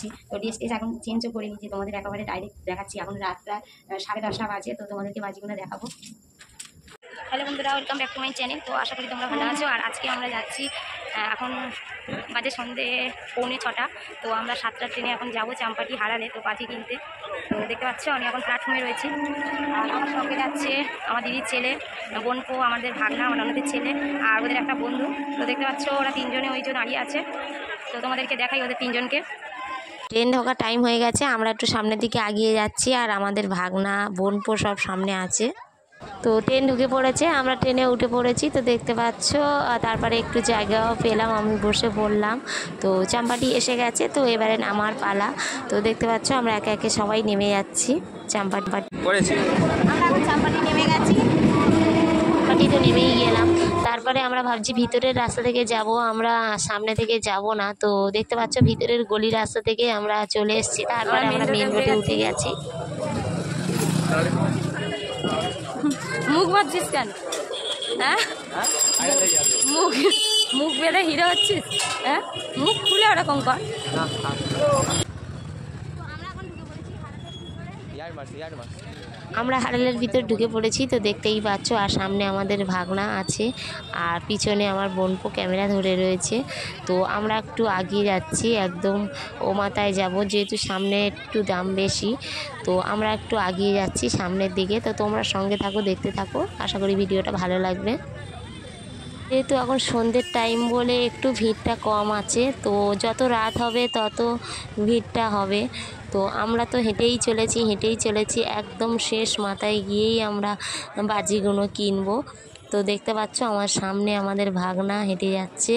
দেখাচ্ছি। তো ড্রেস এখন চেঞ্জও করে নিচ্ছি, তোমাদের একেবারে ডাইরেক্ট দেখাচ্ছি। এখন রাত প্রায় 10:30 বাজে, তো তোমাদেরকে বাজিগুলো দেখাবো। হ্যালো বন্ধুরা, welcome back to my channel. তো আশা করি তোমরা ভালো আছো। আর আজকে আমরা যাচ্ছি, এখন বাজে সন্ধে 6:45। তো আমরা 7টার ট্রেনে এখন যাবো চাম্পাটি হারালে, তো বাজি কিনতে। তো দেখতে পাচ্ছ আমি এখন প্ল্যাটফর্মে রয়েছি। আর আমার সঙ্গে যাচ্ছে আমার দিদির ছেলে, বোনপো, আমাদের ভাগনা, আমার ননদের ছেলে, আর ওদের একটা বন্ধু। তো দেখতে পাচ্ছ ওরা তিনজনে ওই যে দাঁড়িয়ে আছে। তো তোমাদেরকে দেখাই ওদের তিনজনকে। ট্রেন ঢোকার টাইম হয়ে গেছে, আমরা একটু সামনের দিকে এগিয়ে যাচ্ছি, আর আমাদের ভাগনা বোনপো সব সামনে আছে। তো ট্রেন ঢুকে পড়েছে, আমরা ট্রেনে উঠে পড়েছি। তো দেখতে পাচ্ছ তারপরে একটু জায়গাও পেলাম, আমি বসে পড়লাম। তো চাম্পাটি এসে গেছে, তো এবারে নামার পালা। তো দেখতে পাচ্ছ আমরা একে একে সবাই নেমে যাচ্ছি। চাম্পাটি আমরা এখন চাম্পাটি নেমে গেছি, চাম্পাটিতে নেমেই গেলাম। তারপরে আমরা ভাবছি ভিতরের রাস্তা থেকে যাব, আমরা সামনে থেকে যাব না। তো দেখতে পাচ্ছ ভিতরের গলি রাস্তা থেকে আমরা চলে এসেছি। তারপরে আমরা মেন রোডে উঠে গেছি। মুখ বাঁধছিস কেন? হ্যাঁ, মুখ বেঁধে হিরো হচ্ছিস? হ্যাঁ, মুখ খুলে ওরকম কর। আমরা হারালের ভিতর ঢুকে পড়েছি, তো দেখতেই পাচ্ছ। আর সামনে আমাদের ভাগনা আছে, আর পিছনে আমার বোনপো ক্যামেরা ধরে রয়েছে। তো আমরা একটু আগিয়ে যাচ্ছি, একদম ও মাথায় যাব, যেহেতু সামনে একটু দাম বেশি। তো আমরা একটু আগিয়ে যাচ্ছি সামনের দিকে। তো তোমরা সঙ্গে থাকো, দেখতে থাকো, আশা করি ভিডিওটা ভালো লাগবে। যেহেতু এখন সন্ধ্যের টাইম বলে একটু ভিড়টা কম আছে, তো যত রাত হবে তত ভিড়টা হবে। তো আমরা তো হেঁটেই চলেছি একদম শেষ মাথায় গিয়েই আমরা বাজিগুলো কিনবো। তো দেখতে পাচ্ছ আমার সামনে আমাদের ভাগনা হেঁটে যাচ্ছে।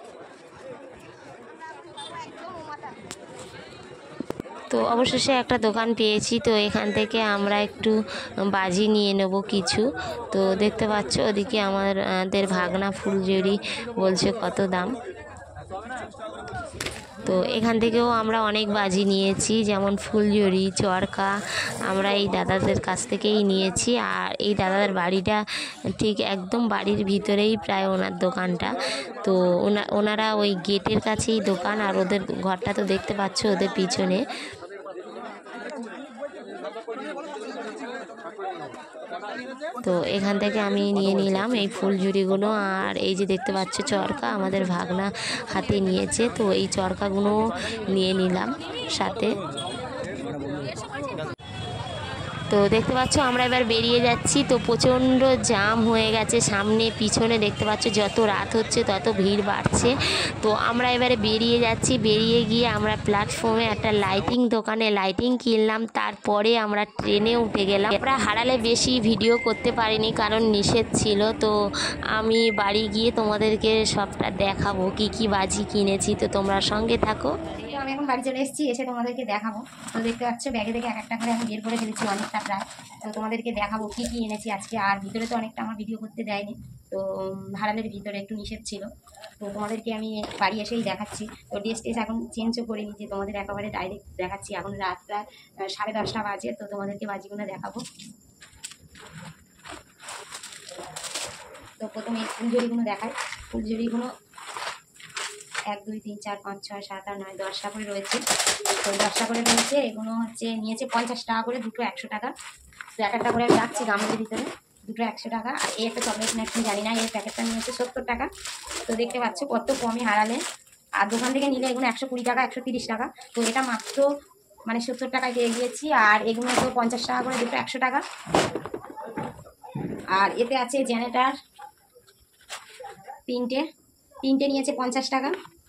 তো অবশেষে একটা দোকান পেয়েছি, তো এখান থেকে আমরা একটু বাজি নিয়ে নেব কিছু। তো দেখতে পাচ্ছ ওদিকে আমাদের ভাগনা ফুলঝুরি বলছে কত দাম। তো এখান থেকেও আমরা অনেক বাজি নিয়েছি, যেমন ফুলঝুরি, চরকা, আমরা এই দাদাদের কাছ থেকেই নিয়েছি। আর এই দাদাদের বাড়িটা ঠিক একদম বাড়ির ভিতরেই প্রায় ওনার দোকানটা। তো ওনারা ওই গেটের কাছেই দোকান, আর ওদের ঘরটা তো দেখতে পাচ্ছ ওদের পিছনে। তো এখান থেকে আমি নিয়ে নিলাম এই ফুলঝুরিগুলো। আর এই যে দেখতে পাচ্ছ চরকা আমাদের ভাগনা হাতে নিয়েছে, তো এই চরকাগুলো নিয়ে নিলাম সাথে। তো দেখতে পাচ্ছ আমরা এবার বেরিয়ে যাচ্ছি। তো প্রচণ্ড জাম হয়ে গেছে সামনে পিছনে, দেখতে পাচ্ছ যত রাত হচ্ছে তত ভিড় বাড়ছে। তো আমরা এবারে বেরিয়ে যাচ্ছি, বেরিয়ে গিয়ে আমরা প্ল্যাটফর্মে একটা লাইটিং দোকানে লাইটিং কিনলাম। তারপরে আমরা ট্রেনে উঠে গেলাম। আমরা হারালে বেশি ভিডিও করতে পারিনি, কারণ নিষেধ ছিল। তো আমি বাড়ি গিয়ে তোমাদেরকে সবটা দেখাবো কি কি বাজি কিনেছি। তো তোমরা সঙ্গে থাকো। আমি এখন বাড়ি চলে এসেছি, এসে তোমাদেরকে দেখাবো। তো দেখতে পাচ্ছ ব্যাগে থেকে এক একটা করে আমি বের করে ফেলেছি, অনেকটা প্রায়। তো তোমাদেরকে দেখাবো কি কি এনেছি আজকে। আর ভিতরে তো অনেকটা আমার ভিডিও করতে দেয়নি, তো হারালের ভিতরে একটু নিষেধ ছিল। তো তোমাদেরকে আমি বাড়ি এসেই দেখাচ্ছি। তো ড্রেস এখন চেঞ্জও করে নিচ্ছি, তোমাদের একেবারে ডাইরেক্ট দেখাচ্ছি। এখন রাত প্রায় 10:30 বাজে, তো তোমাদেরকে বাজিগুলো দেখাবো। তো প্রথমে এই ফুলঝুরিগুলো দেখায়। ফুলঝুরিগুলো 1 2 3 4 5 6 7 8 9 10টা করে রয়েছে। তো 10টা করে রয়েছে। এগুলো হচ্ছে নিয়েছে 50 টাকা করে, দুটো 100 টাকা। তো এক একটা করে আমি রাখছি গামলার ভিতরে, দুটো 100 টাকা। আর এই একটা চকলেট নাকি জানি না, এই প্যাকেটটা নিয়েছে 70 টাকা। তো দেখতে পাচ্ছ কত কমে হারালে। আর দোকান থেকে নিলে এগুলো 120 টাকা, 130 টাকা। তো এটা মাত্র মানে 70 টাকায় পেয়ে গিয়েছি। আর এগুলো তো 50 টাকা করে, দুটো 100 টাকা। আর এতে আছে জেনারেটার তিনটে নিয়েছে 50 টাকা।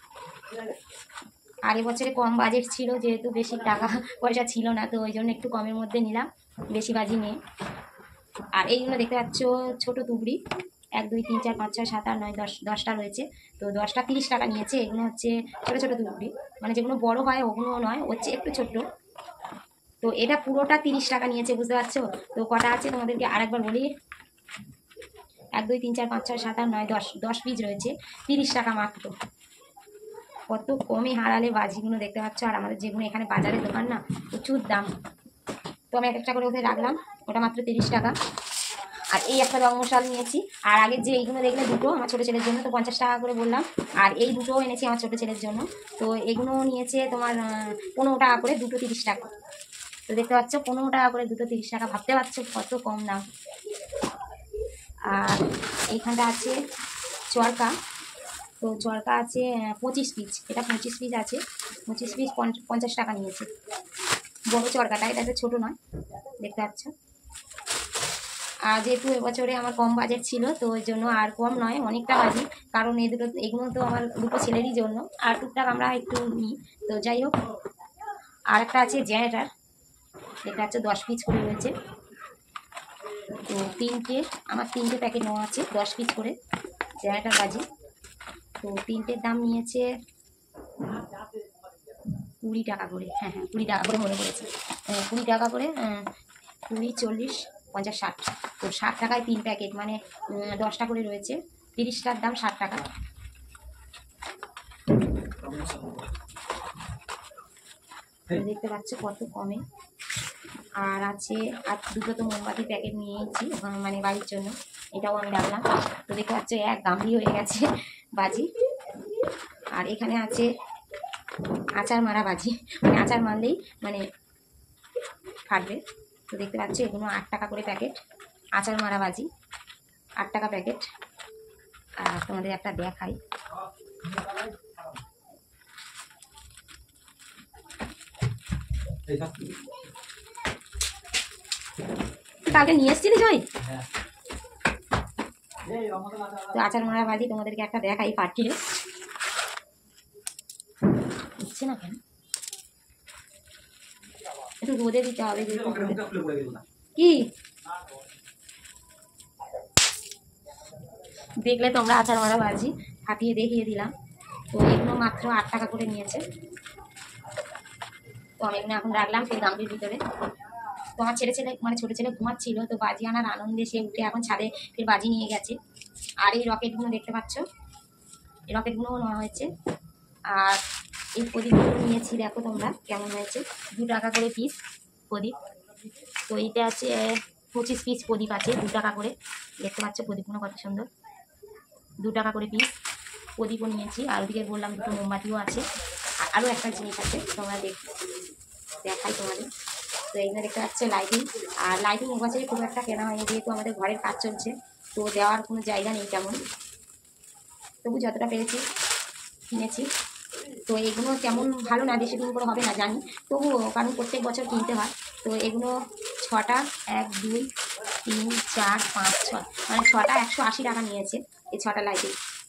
আর এবছরে কম বাজেট ছিল, যেহেতু বেশি টাকা পয়সা ছিল না, তো ওই জন্য একটু কমের মধ্যে নিলাম, বেশি বাজি নিয়ে। আর এইগুলো দেখতে পাচ্ছ ছোটো তুবড়ি, 1 2 3 4 5 6 7 8 9 10, 10টা রয়েছে। তো 10টা 30 টাকা নিয়েছে। এগুলো হচ্ছে ছোটো ছোটো তুবড়ি, মানে যেগুলো বড় হয় ওগুলো নয়, হচ্ছে একটু ছোট্ট। তো এটা পুরোটা 30 টাকা নিয়েছে, বুঝতে পারছো? তো কটা আছে তোমাদেরকে আরেকবার বলি, 1 2 3 4 5 6 7 8 9 10, 10 পিস রয়েছে, 30 টাকা মাত্র। কত কমে হারালে বাজিগুলো দেখতে পাচ্ছ। আর আমাদের যেগুলো এখানে বাজারের দোকান না, প্রচুর দাম। তো আমি এক একটা করে ওদের রাখলাম, ওটা মাত্র 30 টাকা। আর এই একটা রং মশাল নিয়েছি। আর আগের যে এইগুলো দেখলে দুটো আমার ছোটো ছেলের জন্য, তো 50 টাকা করে বললাম। আর এই দুটোও এনেছি আমার ছোটো ছেলের জন্য, তো এগুলো নিয়েছে তোমার 15 টাকা করে, দুটো 30 টাকা। তো দেখতে পাচ্ছ 15 টাকা করে দুটো 30 টাকা, ভাবতে পারছো কত কম দাম। আর এইখানটা আছে চরকা, তো চরকা আছে 25 পিস, এটা 25 পিস আছে, 25 পিস 50 টাকা নিয়েছে। বড় চরকাটা, এটা তো ছোটো নয়, দেখতে পাচ্ছ। আর যেহেতু এবছরে আমার কম বাজেট ছিল, তো ওই জন্য আর কম নয়, অনেকটা বাজি, কারণ এই দুটো এগুলো তো আমার দুটো ছেলেরই জন্য, আর টুকটাক আমরা একটু নিই। তো যাই হোক, আর একটা আছে জেনারেটার, এটা হচ্ছে 10 পিস করে রয়েছে। তো আমার তিনটে প্যাকেট নেওয়া আছে 10 পিস করে জেনারেটার বাজি। তো তিনটের দাম নিয়েছে 20 টাকা করে, হ্যাঁ 20 টাকা করে মনে পড়েছে, 20 টাকা করে, 20, 40, 50, 60। তো 60 টাকায় 3 প্যাকেট, মানে 10টা করে রয়েছে, 30টার দাম 60 টাকা। দেখতে পাচ্ছ কত কমে। আর আছে, আর দুটো তো মোমবাতির প্যাকেট নিয়েছি মানে বাড়ির জন্য, এটাও আমি রাখলাম। তো দেখতে পাচ্ছ এক গামলি হয়ে গেছে বাজি। আর এখানে আছে আচার মারা বাজি, মানে আচার মারলেই মানে ফাটবে। তো দেখতে পাচ্ছ এগুলো 8 টাকা করে প্যাকেট, আচার মারা বাজি 8 টাকা প্যাকেট। আর তোমাদের একটা দেখাই, কালকে নিয়ে এসেছিলি জয়? তো আচার মারা বাজি তোমাদেরকে একটা দেখাই ফাটিয়ে, দিচ্ছে না কেন, একটু রোদে দিতে হবে। কি দেখলে তোমরা আচার মারা বাজি ফাটিয়ে দেখিয়ে দিলাম। তো এগুলো মাত্র 8 টাকা করে নিয়েছে। তো আমি এগুলো এখন রাখলাম সেই গামলির ভিতরে। তো আমার ছেলে মানে ছোটো ছেলে ঘুমাচ্ছিল, তো বাজি আনার আনন্দে সে উঠে এখন ছাদে ফের বাজি নিয়ে গেছে। আর এই রকেটগুলো দেখতে পাচ্ছ, এই রকেটগুলোও নেওয়া হয়েছে। আর এই প্রদীপগুলো নিয়েছি, দেখো তোমরা কেমন হয়েছে, 2 টাকা করে পিস প্রদীপ। তো এইটা আছে 25 পিস প্রদীপ আছে 2 টাকা করে, দেখতে পাচ্ছ প্রদীপগুলো কত সুন্দর, 2 টাকা করে পিস প্রদীপও নিয়েছি। আর ওদিকে বললাম দুটো মোমবাতিও আছে। আর আরও একটা জিনিস আছে, তোমরা দেখাই তোমাদের। তো এইগুলো দেখতে পাচ্ছ লাইটিং, আর লাইটিং এবছরে খুব একটা কেনা হয়নি, যেহেতু আমাদের ঘরের কাজ চলছে, তো দেওয়ার কোনো জায়গা নেই তেমন, তবু যতটা পেরেছি কিনেছি। তো এগুলো তেমন ভালো না, বেশি দিন করে হবে না জানি, তবুও কারণ প্রত্যেক বছর কিনতে হয়। তো এগুলো 6টা, 1, 2, 3, 4, 5, 6, মানে 6টা 180 টাকা নিয়েছে এই 6টা লাইটিং।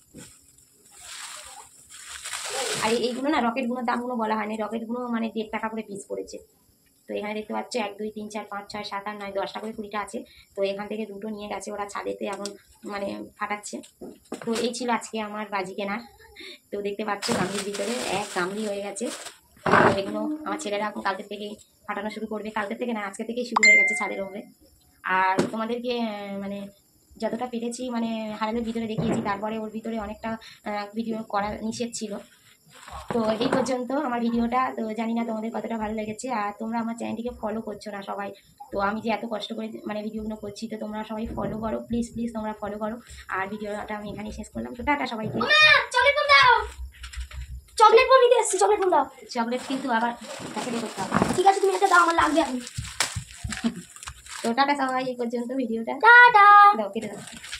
আর এইগুলো না রকেটগুলোর দামগুলো বলা হয়নি, রকেটগুলো মানে 1.5 টাকা করে পিস পড়েছে। তো এখানে দেখতে পাচ্ছ 1, 2, 3, 4, 5, 6, 7, 8, 9, 10টা করে 20টা আছে। তো এখান থেকে দুটো নিয়ে গেছে ওরা ছাদেতে, এখন মানে ফাটাচ্ছে। তো এই ছিল আজকে আমার বাজি কেনার। তো দেখতে পাচ্ছ গামলির ভিতরে এক গামলি হয়ে গেছে। তো এগুলো আমার ছেলেরা এখন কালকে থেকেই ফাটানো শুরু করবে, কালকে থেকে না আজকে থেকেই শুরু হয়ে গেছে ছাদের উপরে। আর তোমাদেরকে মানে যতটা পেরেছি মানে হারালের ভিতরে দেখিয়েছি, তারপরে ওর ভিতরে অনেকটা ভিডিও করা নিষেধ ছিল। তো এই পর্যন্ত আমার ভিডিওটা। তো জানি না তোমাদের কতটা ভালো লেগেছে, আর তোমরা আমার চ্যানেলটিকে ফলো করছো না সবাই। তো আমি যে এত কষ্ট করে মানে ভিডিওগুলো করছি, তো তোমরা সবাই ফলো করো, প্লিজ প্লিজ তোমরা ফলো করো। আর ভিডিওটা আমি এখানেই শেষ করলাম। তো টাটা সবাইকে। চকলেট বল নিতে এসেছি, চকলেট বল দাও। চকলেট কিন্তু আবার প্যাকেটে করতে হবে। ঠিক আছে, তুমি এটা দাও, আমার লাগবে এখন। তো টাটা সবাই, এই পর্যন্ত ভিডিওটা। টাটা। দাও, কেটে দাও।